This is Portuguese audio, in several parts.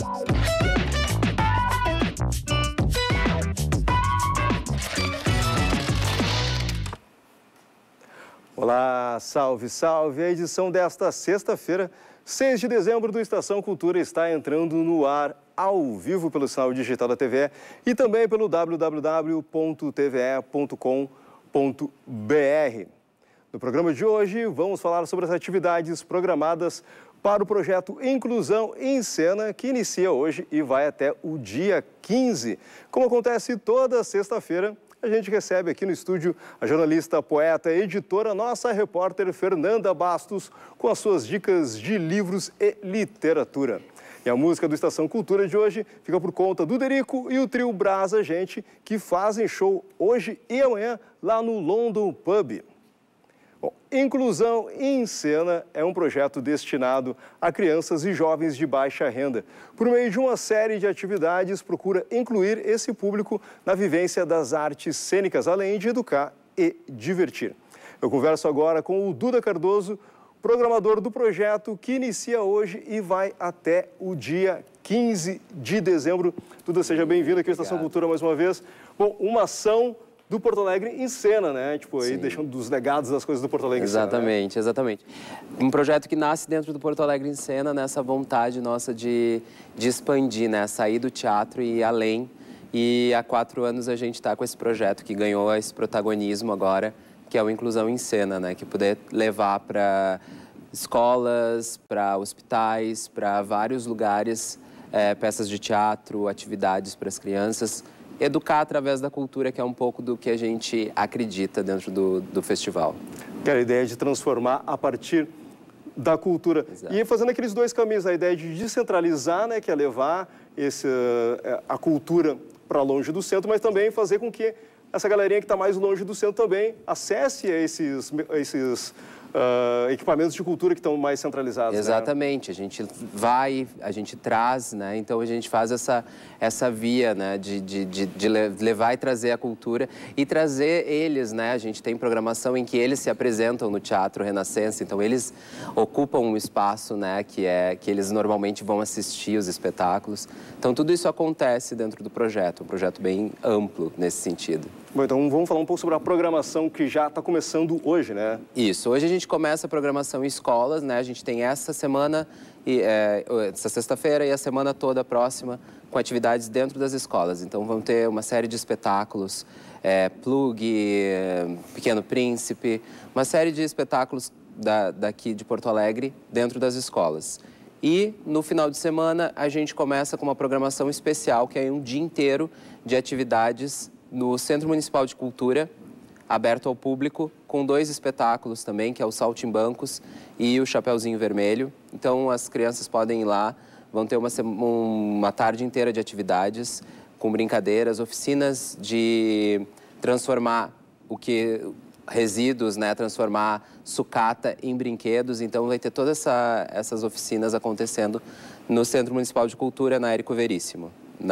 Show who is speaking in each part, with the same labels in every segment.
Speaker 1: Olá, salve, salve! A edição desta sexta-feira, 6 de dezembro, do Estação Cultura está entrando no ar ao vivo pelo sinal digital da TVE e também pelo www.tve.com.br. No programa de hoje, vamos falar sobre as atividades programadas para o projeto Inclusão em Cena, que inicia hoje e vai até o dia 15. Como acontece toda sexta-feira, a gente recebe aqui no estúdio a jornalista, poeta, editora, nossa repórter Fernanda Bastos, com as suas dicas de livros e literatura. E a música do Estação Cultura de hoje fica por conta do Derico e o trio Brasa Gente, que fazem show hoje e amanhã lá no London Pub. Bom, Inclusão em Cena é um projeto destinado a crianças e jovens de baixa renda. Por meio de uma série de atividades, procura incluir esse público na vivência das artes cênicas, além de educar e divertir. Eu converso agora com o Duda Cardoso, programador do projeto, que inicia hoje e vai até o dia 15 de dezembro. Duda, seja bem-vindo aqui à Estação Cultura mais uma vez. Bom, uma ação do Porto Alegre em Cena, né? Tipo, aí deixando dos legados das coisas do Porto Alegre em Cena.
Speaker 2: Exatamente, né? Exatamente. Um projeto que nasce dentro do Porto Alegre em Cena, nessa vontade nossa de expandir, né? Sair do teatro e ir além. E há 4 anos a gente está com esse projeto que ganhou esse protagonismo agora, que é o Inclusão em Cena, né? Que poder levar para escolas, para hospitais, para vários lugares, peças de teatro, atividades para as crianças. Educar através da cultura, que é um pouco do que a gente acredita dentro do festival.
Speaker 1: Que era a ideia de transformar a partir da cultura. Exato. E fazendo aqueles dois caminhos, a ideia de descentralizar, né, que é levar a cultura para longe do centro, mas também fazer com que essa galerinha que está mais longe do centro também acesse esses equipamentos de cultura que estão mais centralizados.
Speaker 2: Exatamente, né? A gente traz, né? Então a gente faz essa via, né? de levar e trazer a cultura e trazer eles, né? A gente tem programação em que eles se apresentam no Teatro Renascença, então eles ocupam um espaço, né? Que eles normalmente vão assistir os espetáculos. Então tudo isso acontece dentro do projeto, um projeto bem amplo nesse sentido.
Speaker 1: Bom, então vamos falar um pouco sobre a programação que já está começando hoje, né?
Speaker 2: Isso, hoje a gente começa a programação em escolas, né? A gente tem essa semana, essa sexta-feira e a semana toda próxima com atividades dentro das escolas. Então vamos ter uma série de espetáculos, Plug, Pequeno Príncipe, uma série de espetáculos daqui de Porto Alegre dentro das escolas. E no final de semana a gente começa com uma programação especial, que é um dia inteiro de atividades no Centro Municipal de Cultura, aberto ao público, com 2 espetáculos também, que é o Saltimbancos e o Chapeuzinho Vermelho. Então as crianças podem ir lá, vão ter uma tarde inteira de atividades, com brincadeiras, oficinas de transformar resíduos, né, transformar sucata em brinquedos. Então vai ter todas essas oficinas acontecendo no Centro Municipal de Cultura, na Érico Veríssimo,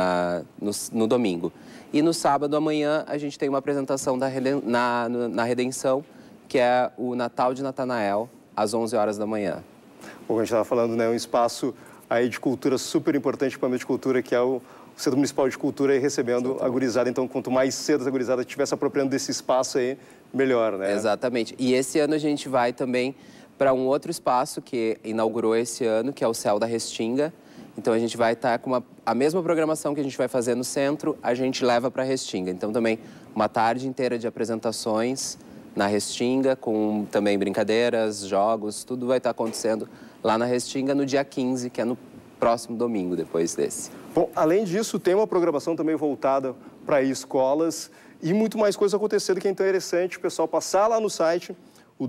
Speaker 2: no domingo. E no sábado, amanhã, a gente tem uma apresentação na Redenção, que é o Natal de Natanael, às 11 horas da manhã.
Speaker 1: Bom, a gente estava falando, né, um espaço aí de cultura super importante, equipamento de cultura, que é o Centro Municipal de Cultura, aí recebendo a gurizada. Então, quanto mais cedo a gurizada estiver se apropriando desse espaço aí, melhor, né?
Speaker 2: Exatamente. E esse ano a gente vai também para um outro espaço que inaugurou esse ano, que é o Céu da Restinga. Então a gente vai estar com a mesma programação que a gente vai fazer no centro, a gente leva para a Restinga. Então também uma tarde inteira de apresentações na Restinga, com também brincadeiras, jogos, tudo vai estar acontecendo lá na Restinga no dia 15, que é no próximo domingo, depois desse.
Speaker 1: Bom, além disso, tem uma programação também voltada para escolas e muito mais coisa acontecendo, que é interessante o pessoal passar lá no site, o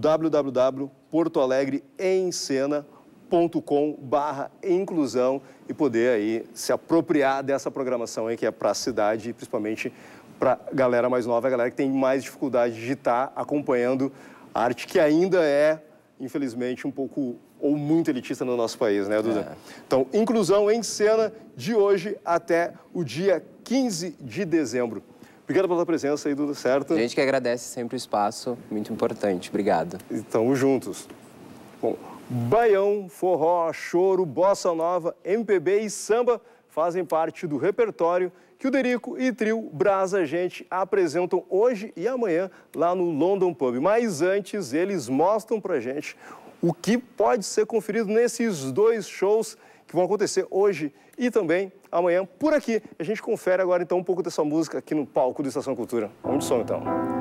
Speaker 1: www.portoalegreemcena.com/inclusão e poder aí se apropriar dessa programação aí que é para a cidade e principalmente para a galera mais nova, a galera que tem mais dificuldade de estar acompanhando a arte que ainda é, infelizmente, um pouco ou muito elitista no nosso país, né, Duda? Então, Inclusão em Cena de hoje até o dia 15 de dezembro. Obrigado pela presença aí, Duda, certo?
Speaker 2: A gente que agradece sempre o espaço, muito importante. Obrigado.
Speaker 1: Estamos juntos. Bom, Baião, forró, choro, bossa nova, MPB e samba fazem parte do repertório que o Derico e Trio Brasa Gente apresentam hoje e amanhã lá no London Pub. Mas antes, eles mostram pra gente o que pode ser conferido nesses dois shows que vão acontecer hoje e também amanhã por aqui. A gente confere agora então um pouco dessa música aqui no palco do Estação Cultura. Vamos de som então.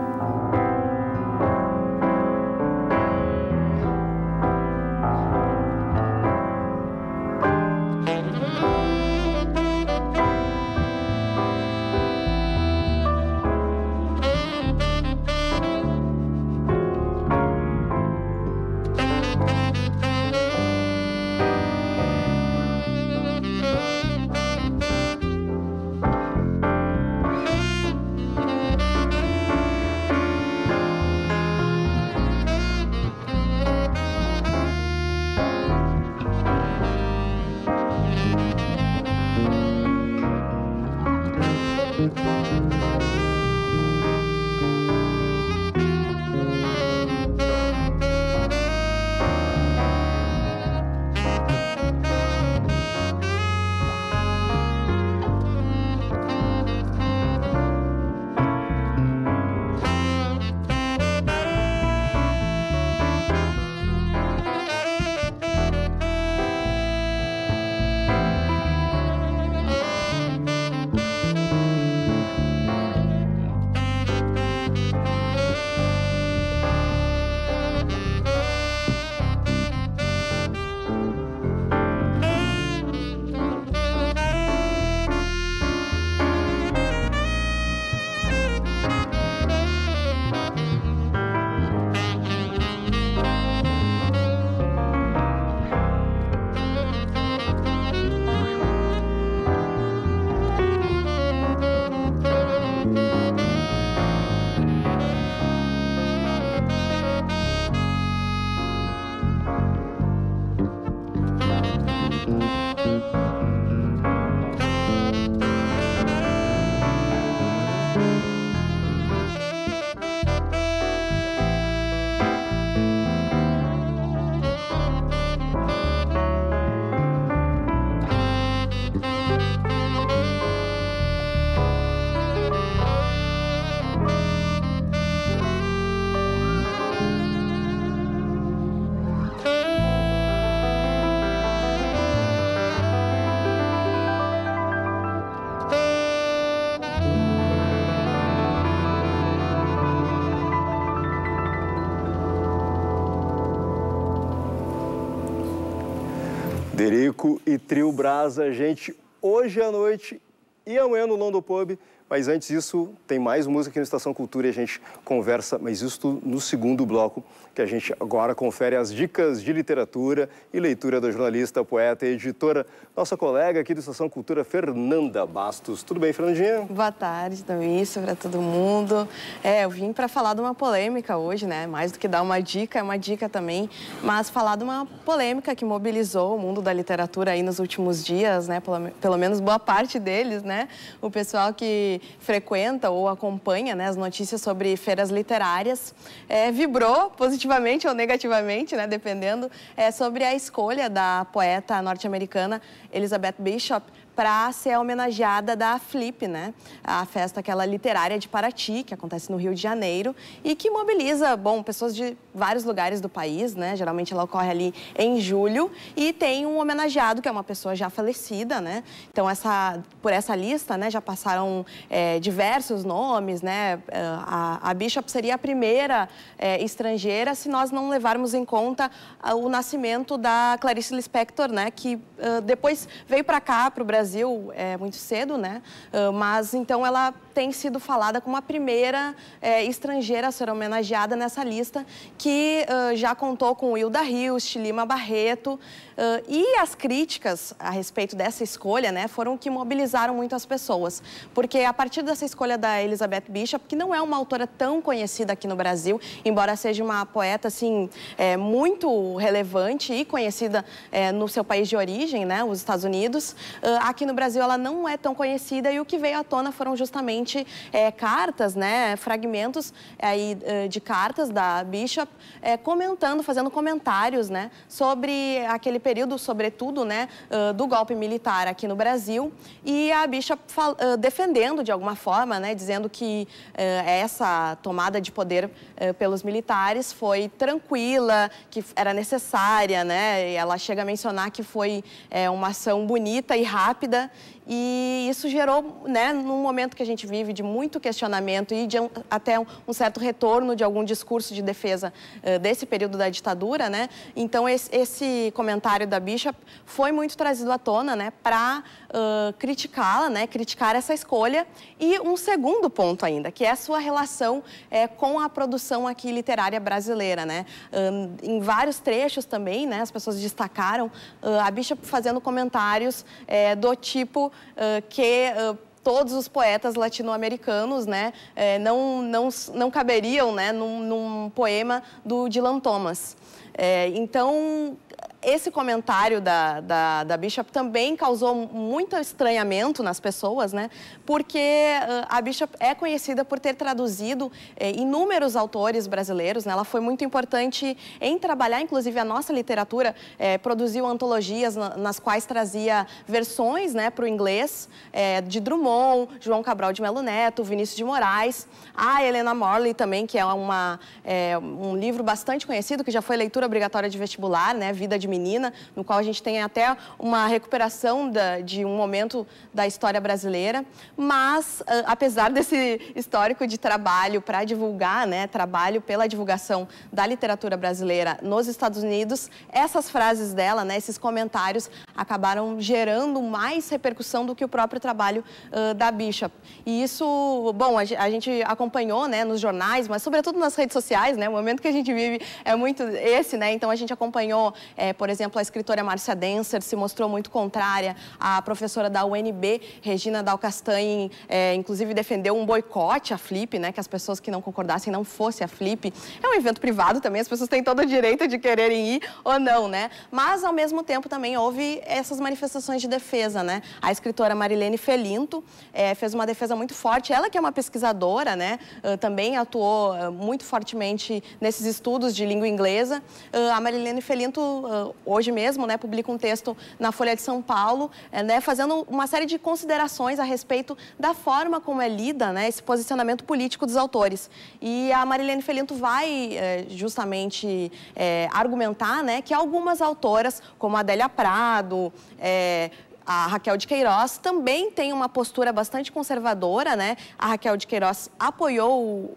Speaker 1: Derico e Trio Brasa Gente hoje à noite e amanhã no London Pub. Mas antes disso, tem mais música aqui no Estação Cultura e a gente conversa, mas isso no segundo bloco, que a gente agora confere as dicas de literatura e leitura da jornalista, poeta e editora, nossa colega aqui do Estação Cultura, Fernanda Bastos. Tudo bem, Fernandinha?
Speaker 3: Boa tarde, Tamissa, para todo mundo. Eu vim para falar de uma polêmica hoje, né? Mais do que dar uma dica, é uma dica também, mas falar de uma polêmica que mobilizou o mundo da literatura aí nos últimos dias, né? Pelo menos boa parte deles, né? O pessoal que frequenta ou acompanha, né, as notícias sobre feiras literárias, vibrou positivamente ou negativamente, né, dependendo, sobre a escolha da poeta norte-americana Elizabeth Bishop para ser homenageada da Flip, né? A festa aquela literária de Paraty, que acontece no Rio de Janeiro e que mobiliza, pessoas de vários lugares do país, né? Geralmente ela ocorre ali em julho e tem um homenageado que é uma pessoa já falecida, né? Então por essa lista, né, já passaram diversos nomes, né? A Bishop seria a primeira estrangeira se nós não levarmos em conta o nascimento da Clarice Lispector, né? Que depois veio para cá, para o Brasil, muito cedo, né? Mas então ela tem sido falada como a primeira estrangeira a ser homenageada nessa lista, que já contou com Hilda Hilst, Lima Barreto, e as críticas a respeito dessa escolha, né, foram o que mobilizaram muito as pessoas, porque a partir dessa escolha da Elizabeth Bishop, que não é uma autora tão conhecida aqui no Brasil, embora seja uma poeta assim muito relevante e conhecida no seu país de origem, né, os Estados Unidos, aqui no Brasil ela não é tão conhecida e o que veio à tona foram justamente cartas, né, fragmentos aí, de cartas da Bishop comentando, fazendo comentários, né, sobre aquele período, sobretudo, né, do golpe militar aqui no Brasil, e a Bishop defendendo de alguma forma, né, dizendo que essa tomada de poder pelos militares foi tranquila, que era necessária, né, e ela chega a mencionar que foi uma ação bonita e rápida, e isso gerou, né, num momento que a gente vive de muito questionamento e de até um certo retorno de algum discurso de defesa desse período da ditadura, né? Então, esse comentário da Bishop foi muito trazido à tona, né, para criticá-la, né, criticar essa escolha. E um segundo ponto ainda, que é a sua relação com a produção aqui literária brasileira, né? Em vários trechos também, né, as pessoas destacaram a Bishop fazendo comentários do tipo que todos os poetas latino-americanos, né, não caberiam, né, num poema do Dylan Thomas. Então, esse comentário da Bishop também causou muito estranhamento nas pessoas, né? Porque a Bishop é conhecida por ter traduzido inúmeros autores brasileiros, né? Ela foi muito importante em trabalhar, inclusive, a nossa literatura, produziu antologias nas quais trazia versões, né, para o inglês de Drummond, João Cabral de Melo Neto, Vinícius de Moraes, a Helena Morley também, que é um livro bastante conhecido, que já foi leitura obrigatória de vestibular, né? Vida de Menina, no qual a gente tem até uma recuperação de um momento da história brasileira, mas apesar desse histórico de trabalho para divulgar, né, trabalho pela divulgação da literatura brasileira nos Estados Unidos, essas frases dela, né, esses comentários acabaram gerando mais repercussão do que o próprio trabalho da Bishop. E isso, bom, a gente acompanhou, né, nos jornais, mas sobretudo nas redes sociais, né, o momento que a gente vive é muito esse, né, então a gente acompanhou, por exemplo, a escritora Márcia Denser se mostrou muito contrária, a professora da UNB, Regina Dal Castanhe, inclusive defendeu um boicote à Flip, né, que as pessoas que não concordassem não fossem à Flip. É um evento privado também, as pessoas têm todo o direito de quererem ir ou não, né, mas ao mesmo tempo também houve essas manifestações de defesa, né. A escritora Marilene Felinto fez uma defesa muito forte, ela que é uma pesquisadora, né, também atuou muito fortemente nesses estudos de língua inglesa. A Marilene Felinto, hoje mesmo, né, publica um texto na Folha de São Paulo, né, fazendo uma série de considerações a respeito da forma como é lida, né, esse posicionamento político dos autores. E a Marilene Felinto vai justamente argumentar, né, que algumas autoras, como a Adélia Prado, a Raquel de Queiroz também tem uma postura bastante conservadora, né? A Raquel de Queiroz apoiou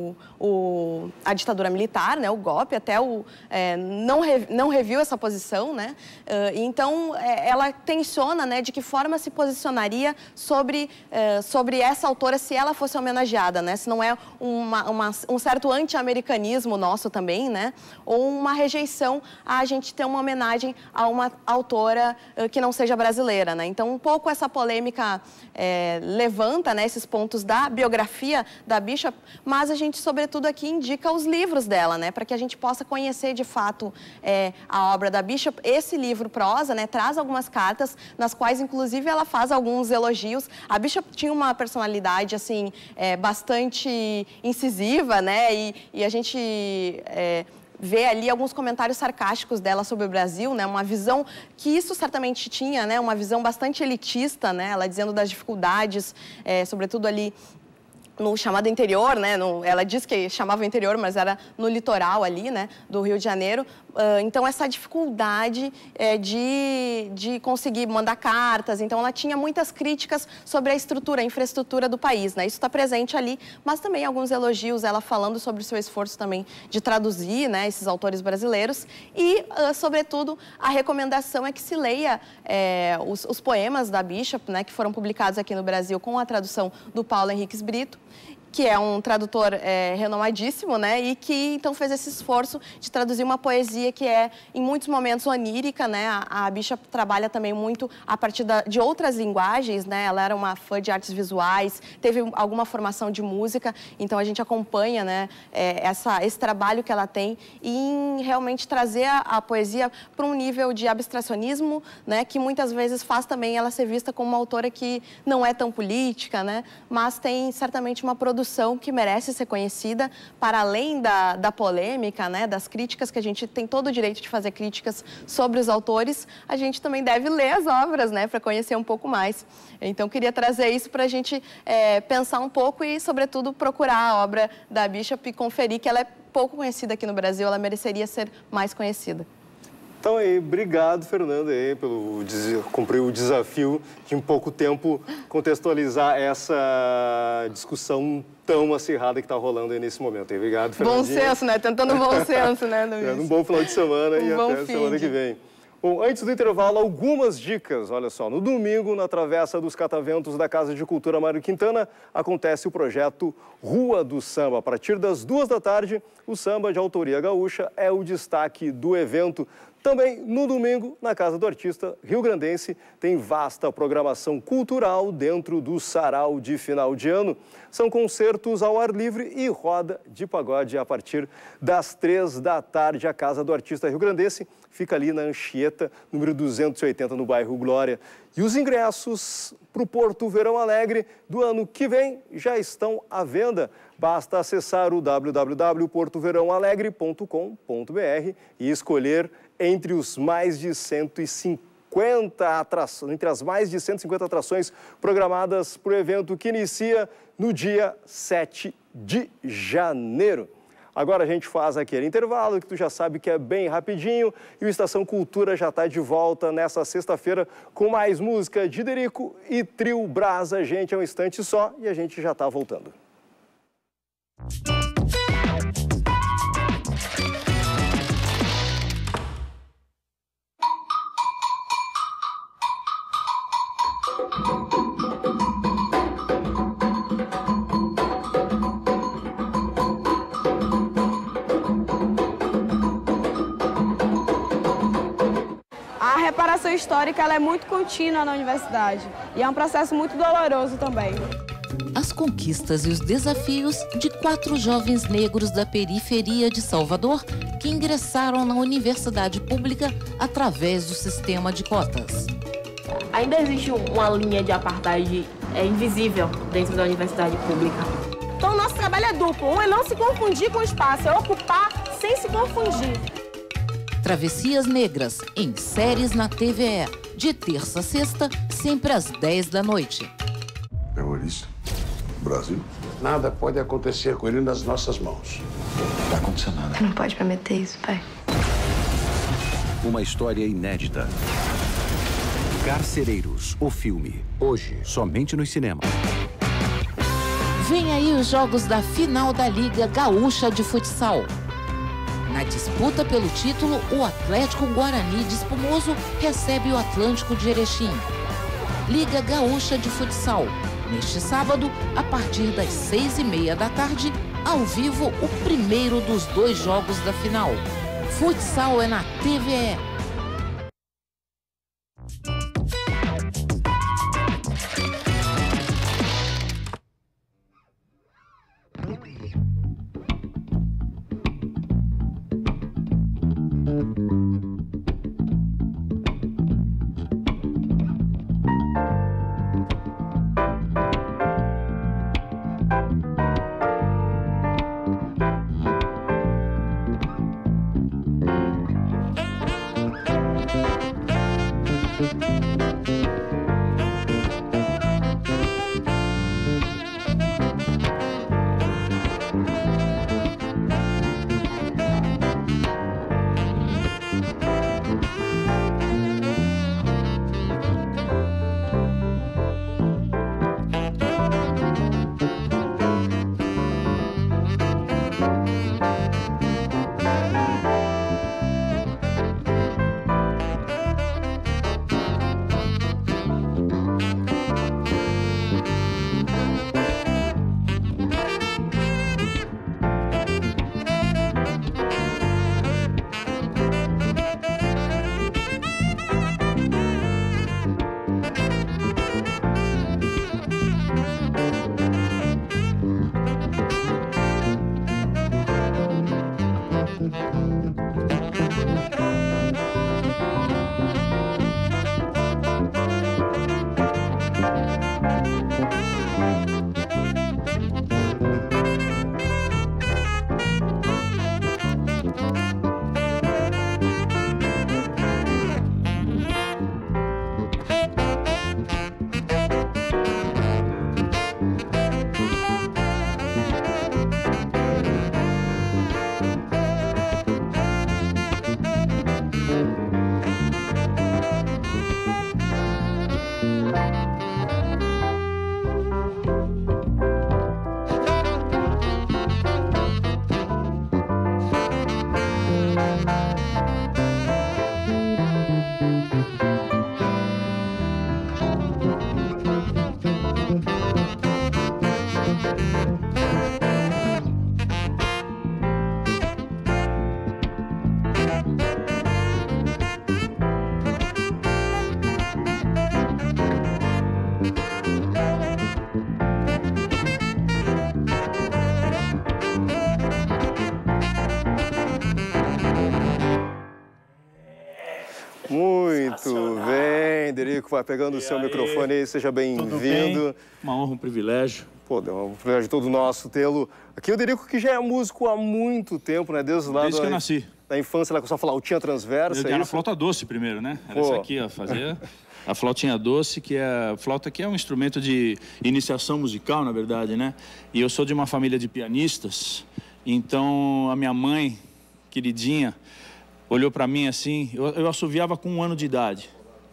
Speaker 3: a ditadura militar, né? O golpe, até não reviu essa posição, né? Então, ela tensiona, né, de que forma se posicionaria sobre essa autora se ela fosse homenageada, né? Se não é um certo anti-americanismo nosso também, né? Ou uma rejeição a gente ter uma homenagem a uma autora que não seja brasileira. Né? Então, um pouco essa polêmica levanta, né, esses pontos da biografia da Bishop, mas a gente, sobretudo, aqui indica os livros dela, né, para que a gente possa conhecer, de fato, a obra da Bishop. Esse livro prosa, né, traz algumas cartas, nas quais, inclusive, ela faz alguns elogios. A Bishop tinha uma personalidade, assim, bastante incisiva, né, e a gente vê ali alguns comentários sarcásticos dela sobre o Brasil, né? Uma visão que isso certamente tinha, né? Uma visão bastante elitista, né? Ela dizendo das dificuldades, sobretudo ali no chamado interior, né? Ela diz que chamava interior, mas era no litoral ali, né? Do Rio de Janeiro. Então, essa dificuldade de conseguir mandar cartas. Então, ela tinha muitas críticas sobre a estrutura, a infraestrutura do país, né? Isso está presente ali, mas também alguns elogios, ela falando sobre o seu esforço também de traduzir, né, esses autores brasileiros. E, sobretudo, a recomendação é que se leia os poemas da Bishop, né, que foram publicados aqui no Brasil com a tradução do Paulo Henriques Brito, que é um tradutor renomadíssimo, né? E que então fez esse esforço de traduzir uma poesia que é, em muitos momentos, onírica, né? A Bicha trabalha também muito a partir de outras linguagens, né? Ela era uma fã de artes visuais, teve alguma formação de música, então a gente acompanha, né? Esse trabalho que ela tem em realmente trazer a poesia para um nível de abstracionismo, né? Que muitas vezes faz também ela ser vista como uma autora que não é tão política, né? Mas tem certamente uma produção que merece ser conhecida, para além da polêmica, né? Das críticas, que a gente tem todo o direito de fazer críticas sobre os autores, a gente também deve ler as obras, né? Para conhecer um pouco mais. Então, queria trazer isso para a gente pensar um pouco e, sobretudo, procurar a obra da Bishop e conferir que ela é pouco conhecida aqui no Brasil, ela mereceria ser mais conhecida.
Speaker 1: Então, aí, obrigado, Fernanda, aí, pelo cumprir o desafio de, em pouco tempo, contextualizar essa discussão tão acirrada que está rolando aí nesse momento. Aí, obrigado, Fernanda.
Speaker 3: Bom senso, né? Tentando bom senso, né, Luiz?
Speaker 1: Um bom final de semana e até semana que vem. Bom, antes do intervalo, algumas dicas. Olha só, no domingo, na Travessa dos Cataventos da Casa de Cultura Mário Quintana, acontece o projeto Rua do Samba. A partir das 2 da tarde, o samba de autoria gaúcha é o destaque do evento. Também, no domingo, na Casa do Artista rio-grandense, tem vasta programação cultural dentro do sarau de final de ano. São concertos ao ar livre e roda de pagode a partir das 3 da tarde. A Casa do Artista rio-grandense fica ali na Anchieta, número 280, no bairro Glória. E os ingressos para o Porto Verão Alegre do ano que vem já estão à venda. Basta acessar o www.portoverãoalegre.com.br e escolher entre as mais de 150 atrações programadas para o evento que inicia no dia 7 de janeiro. Agora a gente faz aquele intervalo que tu já sabe que é bem rapidinho e o Estação Cultura já está de volta nessa sexta-feira com mais música de Derico e Trio Brasa. Gente, é um instante só e a gente já está voltando.
Speaker 4: A reparação histórica ela é muito contínua na universidade e é um processo muito doloroso também.
Speaker 5: As conquistas e os desafios de 4 jovens negros da periferia de Salvador que ingressaram na universidade pública através do sistema de cotas.
Speaker 6: Ainda existe uma linha de apartheid invisível dentro da universidade pública.
Speaker 4: Então o nosso trabalho é duplo. Um é não se confundir com o espaço, é ocupar sem se confundir.
Speaker 5: Travessias Negras, em séries na TVE, de terça a sexta, sempre às 10 da noite.
Speaker 7: Terrorista? Brasil? Nada pode acontecer com ele nas nossas mãos.
Speaker 8: Não tá acontecendo nada.
Speaker 9: Você não pode prometer isso, pai.
Speaker 8: Uma história inédita. Carcereiros, o filme. Hoje, somente nos cinemas.
Speaker 5: Vem aí os jogos da final da Liga Gaúcha de Futsal. Na disputa pelo título, o Atlético Guarani de Espumoso recebe o Atlântico de Erechim. Liga Gaúcha de Futsal. Neste sábado, a partir das 6h30 da tarde, ao vivo, o primeiro dos 2 jogos da final. Futsal é na TVE.
Speaker 1: Muito bem, Derico, vai pegando o seu microfone aí, seja bem-vindo.
Speaker 9: Uma honra, um privilégio.
Speaker 1: Pô, é um privilégio todo nosso tê-lo aqui. O Derico, que já é músico há muito tempo, né? Desde
Speaker 9: que eu nasci.
Speaker 1: Da infância, lá com sua flautinha transversa.
Speaker 9: Era a flauta doce primeiro, né? Era essa aqui, ó, fazia a flautinha doce, que é a flauta que é um instrumento de iniciação musical, na verdade, né? E eu sou de uma família de pianistas, então a minha mãe, queridinha, olhou pra mim assim, eu assoviava com 1 ano de idade.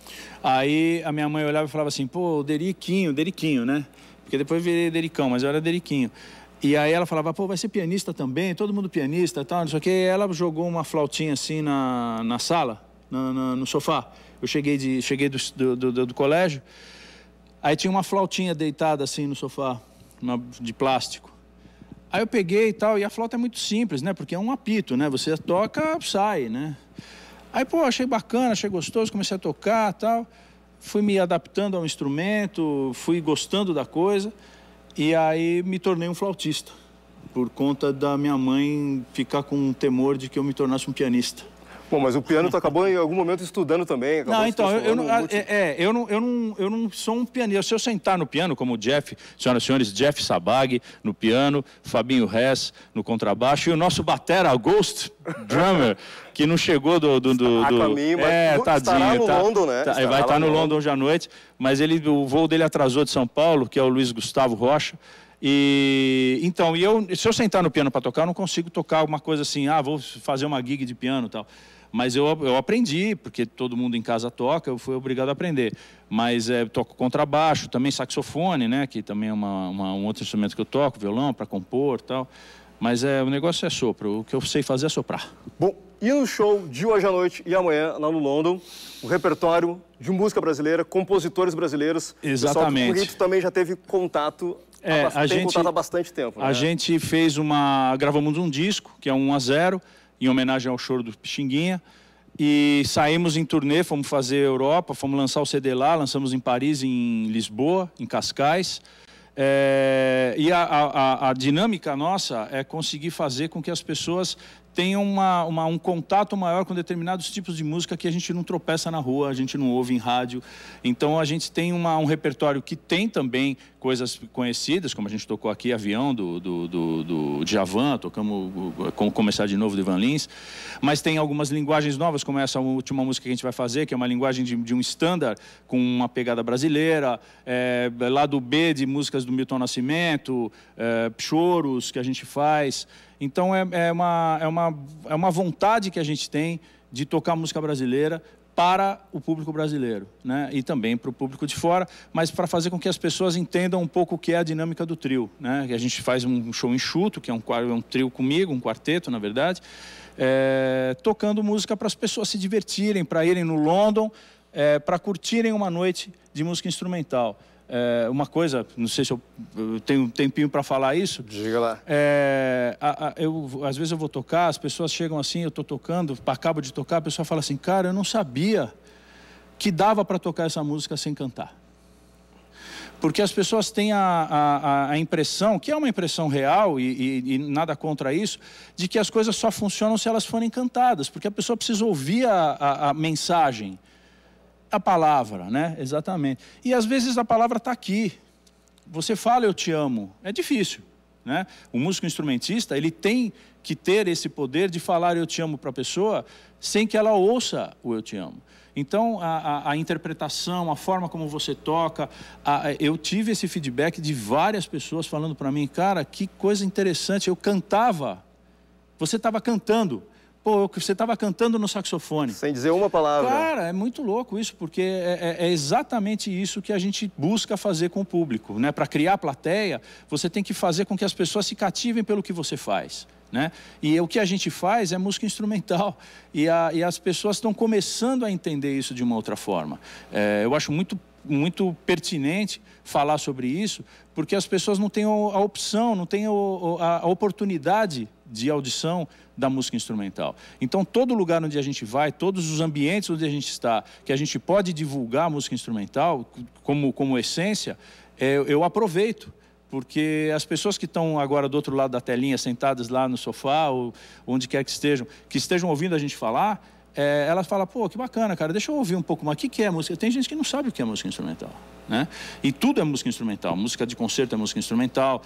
Speaker 9: Aí a minha mãe olhava e falava assim, pô, Deriquinho, né? Porque depois eu virei Dericão, mas eu era Deriquinho. E aí ela falava, pô, vai ser pianista também, todo mundo pianista e tal, não sei o quê. E ela jogou uma flautinha assim na sala, no sofá. Eu cheguei do colégio, aí tinha uma flautinha deitada assim no sofá, de plástico. Aí eu peguei e tal, e a flauta é muito simples, né? Porque é um apito, né? Você toca, sai, né? Aí, pô, achei bacana, achei gostoso, comecei a tocar e tal. Fui me adaptando ao instrumento, fui gostando da coisa. E aí me tornei um flautista, por conta da minha mãe ficar com temor de que eu me tornasse um pianista.
Speaker 1: Bom, mas o piano tu acabou em algum momento estudando também.
Speaker 9: Não, então, eu não sou um pianista. Se eu sentar no piano, como o Jeff, senhoras e senhores, Jeff Sabag no piano, Fabinho Hess no contrabaixo e o nosso batera, Ghost Drummer, que não chegou do
Speaker 1: caminho, mas
Speaker 9: tadinho.
Speaker 1: Estará no London, né?
Speaker 9: Vai estar no London hoje à noite, mas o voo dele atrasou de São Paulo, que é o Luiz Gustavo Rocha. Então, se eu sentar no piano para tocar, eu não consigo tocar uma coisa assim, vou fazer uma gig de piano e tal. Mas eu aprendi, porque todo mundo em casa toca, eu fui obrigado a aprender. Mas toco contrabaixo, também saxofone, né? Que também é um outro instrumento que eu toco, violão para compor e tal. Mas o negócio é sopro, o que eu sei fazer é soprar.
Speaker 1: Bom, e no show de hoje à noite e amanhã, lá no London, o repertório de música brasileira, compositores brasileiros.
Speaker 9: Exatamente.
Speaker 1: O Rito também já teve contato, contato há bastante tempo, né?
Speaker 9: A gente gravamos um disco, que é 1-0, em homenagem ao choro do Pixinguinha, e saímos em turnê, fomos fazer Europa, fomos lançar o CD lá, lançamos em Paris, em Lisboa, em Cascais. E a dinâmica nossa é conseguir fazer com que as pessoas tenham um contato maior com determinados tipos de música que a gente não tropeça na rua, a gente não ouve em rádio. Então a gente tem um repertório que tem também coisas conhecidas, como a gente tocou aqui, Avião, do Djavan, tocamos Como Começar de Novo, do Ivan Lins, mas tem algumas linguagens novas, como essa última música que a gente vai fazer, que é uma linguagem de um standard, com uma pegada brasileira, lado B de músicas do Milton Nascimento, choros que a gente faz. Então é uma vontade que a gente tem de tocar música brasileira para o público brasileiro, né? E também para o público de fora, mas para fazer com que as pessoas entendam um pouco o que é a dinâmica do trio, né? Que a gente faz um show enxuto, que é um trio comigo, um quarteto, na verdade, tocando música para as pessoas se divertirem, para irem no London, para curtirem uma noite de música instrumental. Uma coisa, não sei se eu tenho um tempinho para falar isso.
Speaker 1: Diga lá.
Speaker 9: Às vezes eu vou tocar, as pessoas chegam assim, eu estou tocando, acabo de tocar, a pessoa fala assim, cara, eu não sabia que dava para tocar essa música sem cantar. Porque as pessoas têm a impressão, que é uma impressão real e nada contra isso, de que as coisas só funcionam se elas forem cantadas, porque a pessoa precisa ouvir a mensagem. A palavra, né? Exatamente. E às vezes a palavra está aqui. Você fala eu te amo. É difícil, né? O músico instrumentista, ele tem que ter esse poder de falar eu te amo para a pessoa sem que ela ouça o eu te amo. Então, a interpretação, a forma como você toca, eu tive esse feedback de várias pessoas falando para mim, cara, que coisa interessante, eu cantava, você estava cantando, Pô, você estava cantando no saxofone.
Speaker 1: Sem dizer uma palavra.
Speaker 9: Cara, é muito louco isso, porque é exatamente isso que a gente busca fazer com o público, né? Para criar plateia, você tem que fazer com que as pessoas se cativem pelo que você faz, né? E o que a gente faz é música instrumental. E as pessoas estão começando a entender isso de uma outra forma. Eu acho muito pertinente falar sobre isso, porque as pessoas não têm a opção, não têm a oportunidade de audição da música instrumental. Então, todo lugar onde a gente vai, todos os ambientes onde a gente está, que a gente pode divulgar a música instrumental como essência, eu aproveito. Porque as pessoas que estão agora do outro lado da telinha, sentadas lá no sofá, ou onde quer que estejam ouvindo a gente falar, elas falam, pô, que bacana, cara, deixa eu ouvir um pouco mais. O que é música? Tem gente que não sabe o que é música instrumental, né? E tudo é música instrumental. Música de concerto é música instrumental,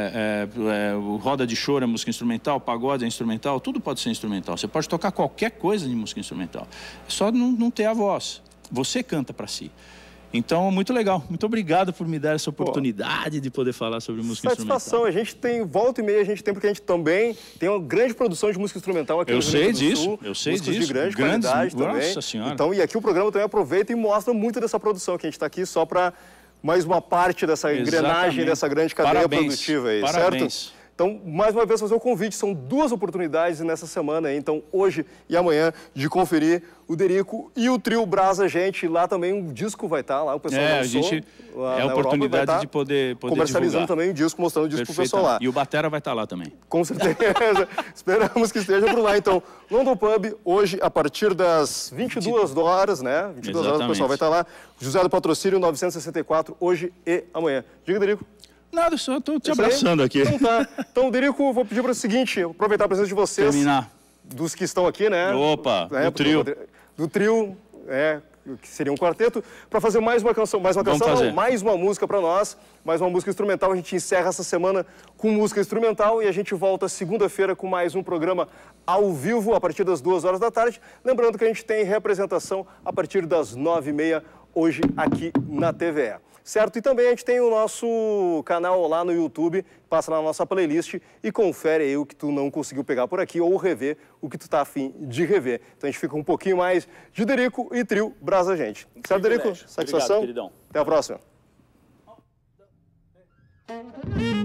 Speaker 9: roda de choro é música instrumental, pagode é instrumental, tudo pode ser instrumental. Você pode tocar qualquer coisa de música instrumental. É só não ter a voz. Você canta para si. Então, muito legal. Muito obrigado por me dar essa oportunidade de poder falar sobre música
Speaker 1: Satisfação.
Speaker 9: instrumental.
Speaker 1: A gente tem, volta e meia, a gente tem, porque a gente também tem uma grande produção de música instrumental aqui no Rio Grande do Sul.
Speaker 9: Eu sei
Speaker 1: músicos
Speaker 9: disso.
Speaker 1: de grande qualidade também.
Speaker 9: Nossa Senhora.
Speaker 1: Então, e aqui o programa também aproveita e mostra muito dessa produção, que a gente está aqui só para mais uma parte dessa engrenagem, dessa grande cadeia produtiva aí, certo? Então, mais uma vez, fazer o convite. São 2 oportunidades nessa semana, então, hoje e amanhã, de conferir o Derico e o trio Brasa Gente. Lá também o disco vai estar, lá o pessoal lançou.
Speaker 9: A gente a oportunidade de poder
Speaker 1: comercializando
Speaker 9: divulgar.
Speaker 1: também o disco, mostrando o disco pro pessoal lá.
Speaker 9: E o batera vai estar lá também.
Speaker 1: Com certeza. Esperamos que esteja por lá. Então, London Pub, hoje, a partir das 22 horas, né? 22 horas o pessoal vai estar lá. José do Patrocínio, 964, hoje e amanhã. Diga, Derico.
Speaker 9: Nada, só estou te abraçando aqui.
Speaker 1: Então tá. Então, Derico, vou pedir para o seguinte, aproveitar a presença de vocês.
Speaker 9: Terminar.
Speaker 1: Dos que estão aqui, né?
Speaker 9: Opa, do trio.
Speaker 1: Do trio, que seria um quarteto, para fazer mais uma canção, mais uma música para nós, mais uma música instrumental. A gente encerra essa semana com música instrumental e a gente volta segunda-feira com mais um programa ao vivo, a partir das 2 horas da tarde. Lembrando que a gente tem representação a partir das 9h30, hoje aqui na TVE. Certo? E também a gente tem o nosso canal lá no YouTube, passa na nossa playlist e confere aí o que tu não conseguiu pegar por aqui ou rever o que tu tá afim de rever. Então a gente fica um pouquinho mais de Derico e trio Brasa Gente. Certo, Derico? Satisfação?
Speaker 9: Obrigado, queridão.
Speaker 1: Até a próxima.